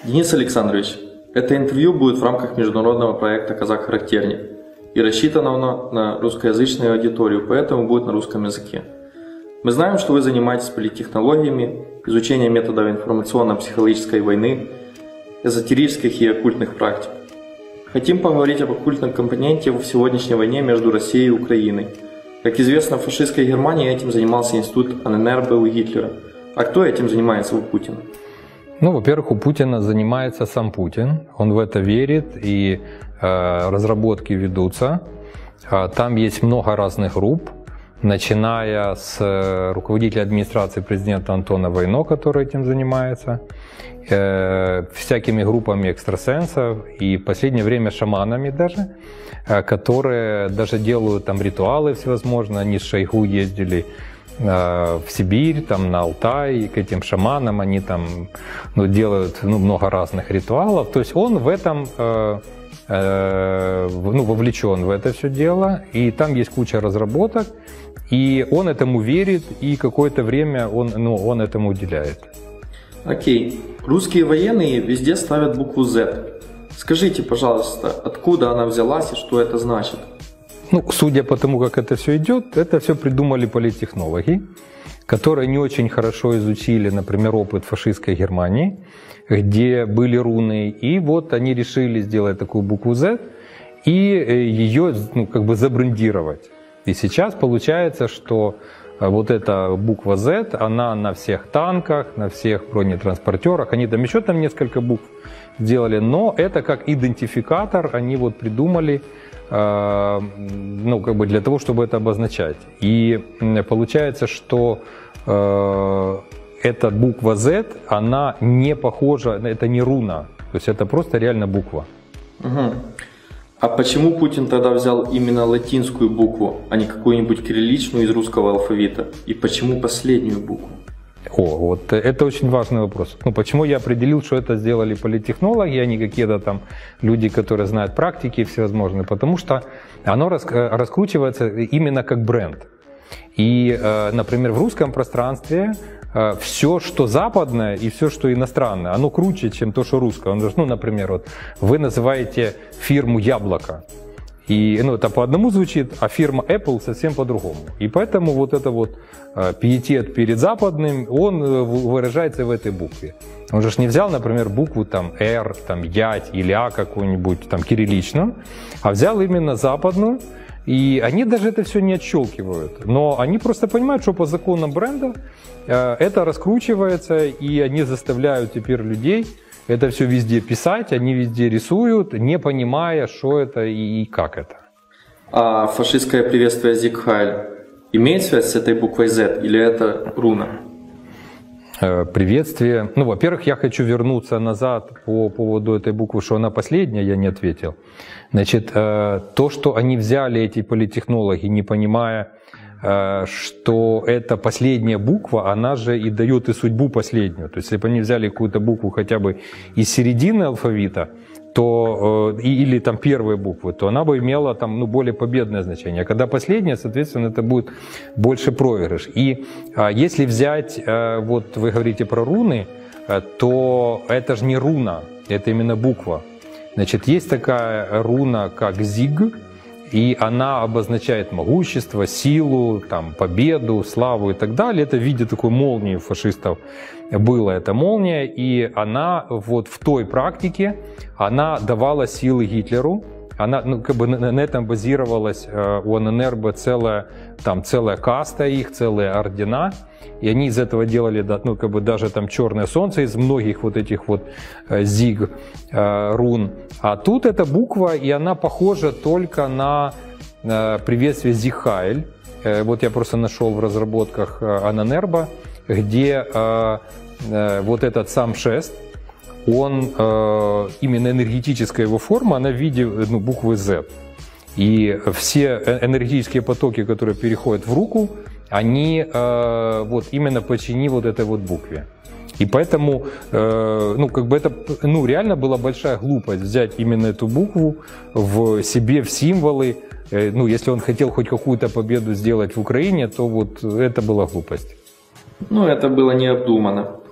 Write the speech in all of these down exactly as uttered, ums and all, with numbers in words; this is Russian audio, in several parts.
Денис Александрович, это интервью будет в рамках международного проекта «Казах-характерник» и рассчитано оно на русскоязычную аудиторию, поэтому будет на русском языке. Мы знаем, что вы занимаетесь политтехнологиями, изучением методов информационно-психологической войны, эзотерических и оккультных практик. Хотим поговорить об оккультном компоненте в сегодняшней войне между Россией и Украиной. Как известно, в фашистской Германии этим занимался институт Анненербе у Гитлера. А кто этим занимается у Путина? Ну, во-первых, у Путина занимается сам Путин. Он в это верит, и э, разработки ведутся. Э, там есть много разных групп, начиная с э, руководителя администрации президента Антона Войно, который этим занимается, э, всякими группами экстрасенсов и в последнее время шаманами даже, э, которые даже делают там ритуалы всевозможные. Они с Шойгу ездили в Сибирь, там, на Алтай, к этим шаманам, они там ну, делают ну, много разных ритуалов. То есть он в этом э, э, ну, вовлечен в это все дело, и там есть куча разработок, и он этому верит, и какое-то время он, ну, он этому уделяет. Окей. Русские военные везде ставят букву Z. Скажите, пожалуйста, откуда она взялась и что это значит? Ну, судя по тому, как это все идет, это все придумали политтехнологи, которые не очень хорошо изучили, например, опыт фашистской Германии, где были руны, и вот они решили сделать такую букву Z и ее ну, как бы забрендировать. И сейчас получается, что вот эта буква Z, она на всех танках, на всех бронетранспортерах, они там еще там несколько букв сделали, но это как идентификатор они вот придумали, ну, как бы для того, чтобы это обозначать. И получается, что э, эта буква Z, она не похожа, это не руна, то есть это просто реально буква. Угу. А почему Путин тогда взял именно латинскую букву, а не какую-нибудь кирилличную из русского алфавита? И почему последнюю букву? О, вот это очень важный вопрос. Ну, почему я определил, что это сделали политтехнологи, а не какие-то там люди, которые знают практики всевозможные? Потому что оно раскручивается именно как бренд. И, например, в русском пространстве все, что западное и все, что иностранное, оно круче, чем то, что русское. Ну, например, вот вы называете фирму «Яблоко». И, ну, это по одному звучит, а фирма Apple совсем по-другому. И поэтому вот это вот э, пиетет перед западным, он выражается в этой букве. Он же не взял, например, букву там R, там Ять или А какую-нибудь там кирилличную, а взял именно западную. И они даже это все не отщелкивают. Но они просто понимают, что по законам бренда э, это раскручивается, и они заставляют теперь людей это все везде писать, они везде рисуют, не понимая, что это и, и как это. А фашистское приветствие «Зиг Хайль» имеет связь с этой буквой Z или это руна? Приветствие. Ну, во-первых, я хочу вернуться назад по поводу этой буквы, что она последняя, я не ответил. Значит, то, что они взяли, эти политтехнологи, не понимая, что эта последняя буква, она же и дает и судьбу последнюю. То есть, если бы они взяли какую-то букву хотя бы из середины алфавита, то, или там первые буквы, то она бы имела там, ну, более победное значение. А когда последняя, соответственно, это будет больше проигрыш. И а, если взять, а, вот вы говорите про руны, а, то это же не руна, это именно буква. Значит, есть такая руна, как «Зиг», и она обозначает могущество, силу, там, победу, славу и так далее. Это в виде такой молнии у фашистов была эта молния, и она вот в той практике, она давала силы Гитлеру. Она, ну, как бы на, на этом базировалась э, у Анненербе целая, там, целая каста их, целые ордена. И они из этого делали, ну, как бы даже там черное солнце из многих вот этих вот э, зиг, э, рун. А тут эта буква, и она похожа только на э, приветствие «Зиг Хайль». Э, вот я просто нашел в разработках э, Анненербе, где э, э, вот этот сам шест, он, э, именно энергетическая его форма, она в виде, ну, буквы Z. И все энергетические потоки, которые переходят в руку, они э, вот именно подчинены вот этой вот букве. И поэтому, э, ну, как бы это, ну, реально была большая глупость взять именно эту букву в себе, в символы. Э, ну, если он хотел хоть какую-то победу сделать в Украине, то вот это была глупость. Ну, это было необдуманно.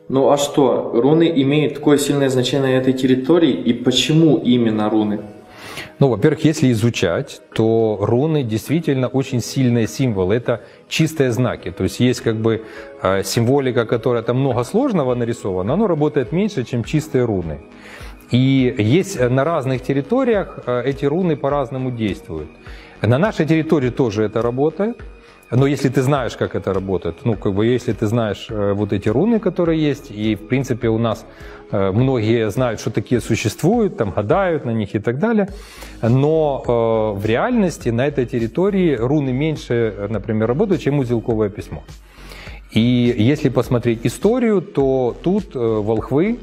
Ну а что, руны имеют такое сильное значение на этой территории, и почему именно руны? Ну, во-первых, если изучать, то руны действительно очень сильные символы. Это чистые знаки. То есть есть как бы символика, которая там много сложного нарисована, оно работает меньше, чем чистые руны. И есть на разных территориях эти руны по-разному действуют. На нашей территории тоже это работает. Но если ты знаешь, как это работает, ну, как бы, если ты знаешь э, вот эти руны, которые есть, и, в принципе, у нас э, многие знают, что такие существуют, там, гадают на них и так далее, но э, в реальности на этой территории руны меньше, например, работают, чем узелковое письмо. И если посмотреть историю, то тут э, волхвы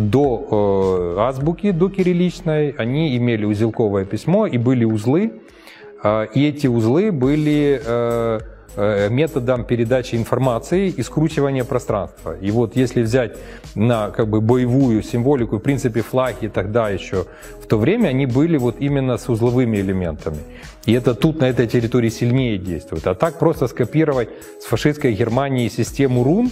до э, азбуки, до кирилличной, они имели узелковое письмо и были узлы. И эти узлы были методом передачи информации и скручивания пространства. И вот если взять на как бы боевую символику, в принципе, флаги тогда еще в то время, они были вот именно с узловыми элементами. И это тут, на этой территории, сильнее действует. А так просто скопировать с фашистской Германии систему рун,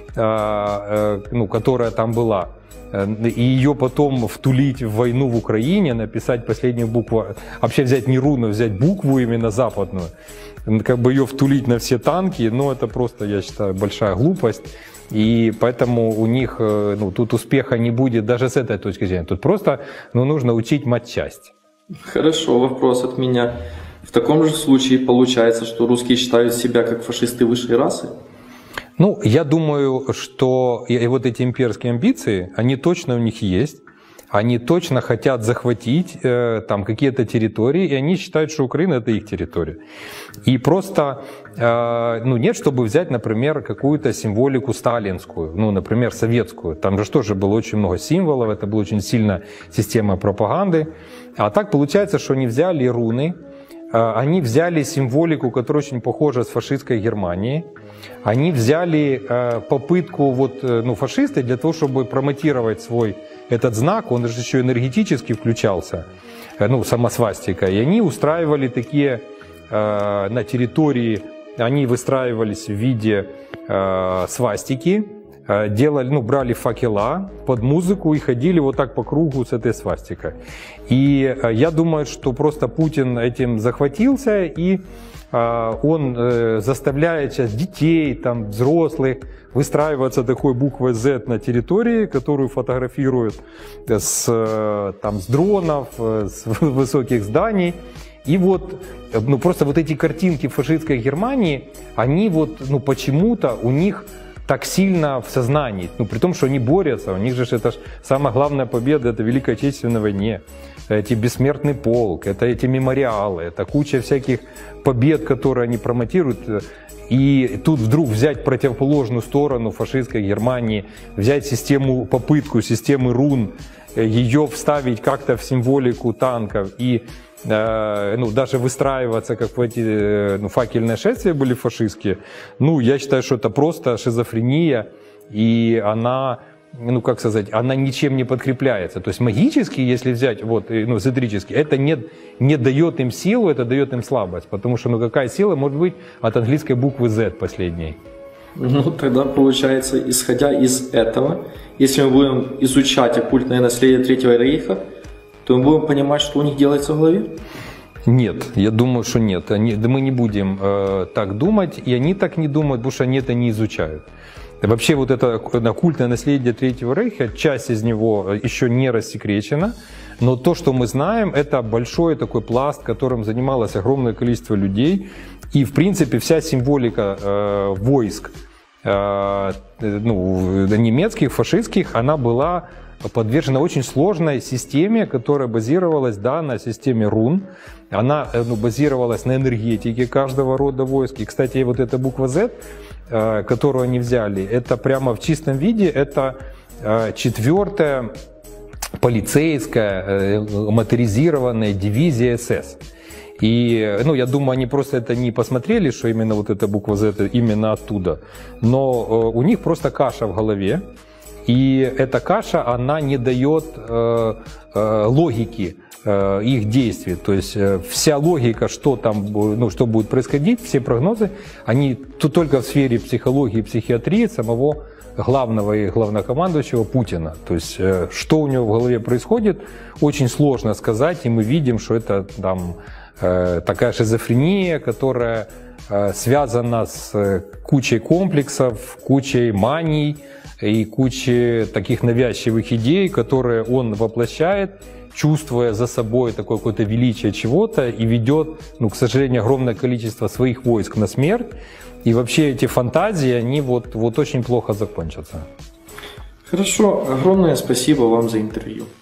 ну, которая там была, и ее потом втулить в войну в Украине, написать последнюю букву, вообще взять не руну, взять букву именно западную, как бы ее втулить на все танки, ну это просто, я считаю, большая глупость. И поэтому у них, ну, тут успеха не будет даже с этой точки зрения. Тут просто, ну, нужно учить матчасть. Хорошо, вопрос от меня. В таком же случае получается, что русские считают себя как фашисты высшей расы? Ну, я думаю, что и вот эти имперские амбиции, они точно у них есть. Они точно хотят захватить э, там какие-то территории, и они считают, что Украина — это их территория. И просто, э, ну, нет, чтобы взять, например, какую-то символику сталинскую, ну, например, советскую. Там же тоже было очень много символов, это была очень сильная система пропаганды. А так получается, что они взяли руны, э, они взяли символику, которая очень похожа с фашистской Германией. Они взяли э, попытку вот, э, ну, фашисты для того, чтобы промотировать свой этот знак, он же еще энергетически включался, э, ну, сама свастика, и они устраивали такие э, на территории, они выстраивались в виде э, свастики, э, делали, ну, брали факела под музыку и ходили вот так по кругу с этой свастикой. И э, я думаю, что просто Путин этим захватился, и он заставляет сейчас детей, там, взрослых выстраиваться такой буквой Z на территории, которую фотографируют с, там, с дронов, с высоких зданий. И вот, ну, просто вот эти картинки фашистской Германии, они вот, ну, почему-то у них так сильно в сознании, ну, при том, что они борются, у них же это ж самая главная победа, это Великой Отечественной войне, эти бессмертный полк, это эти мемориалы, это куча всяких побед, которые они промотируют, и тут вдруг взять противоположную сторону фашистской Германии, взять систему, попытку системы рун, ее вставить как-то в символику танков и ну, даже выстраиваться, как в эти ну, факельные шествия были фашистские, ну, я считаю, что это просто шизофрения, и она, ну, как сказать, она ничем не подкрепляется. То есть магически, если взять, вот, ну, эзотерически, это не, не дает им силу, это дает им слабость, потому что, ну, какая сила может быть от английской буквы Z последней? Ну, тогда получается, исходя из этого, если мы будем изучать оккультное наследие Третьего Рейха, то мы будем понимать, что у них делается в голове? Нет, я думаю, что нет. Они, да мы не будем э, так думать, и они так не думают, потому что они это не изучают. Вообще вот это оккультное наследие Третьего Рейха, часть из него еще не рассекречена, но то, что мы знаем, это большой такой пласт, которым занималось огромное количество людей, и в принципе вся символика э, войск э, ну, немецких, фашистских, она была подвержена очень сложной системе, которая базировалась, да, на системе рун. Она, ну, базировалась на энергетике каждого рода войск. И, кстати, вот эта буква Z, э, которую они взяли, это прямо в чистом виде, это э, четвертая полицейская э, моторизированная дивизия эс эс. И, ну, я думаю, они просто это не посмотрели, что именно вот эта буква Z именно оттуда. Но э, у них просто каша в голове. И эта каша, она не дает э, э, логики. э, их действий. То есть э, вся логика, что там, ну, что будет происходить, все прогнозы, они тут только в сфере психологии и психиатрии самого главного и главнокомандующего Путина. То есть э, что у него в голове происходит, очень сложно сказать, и мы видим, что это там э, такая шизофрения, которая э, связана с кучей комплексов, кучей маний и кучей таких навязчивых идей, которые он воплощает, чувствуя за собой такое какое-то величие чего-то, и ведет, ну, к сожалению, огромное количество своих войск на смерть. И вообще эти фантазии, они вот, вот очень плохо закончатся. Хорошо, огромное спасибо вам за интервью.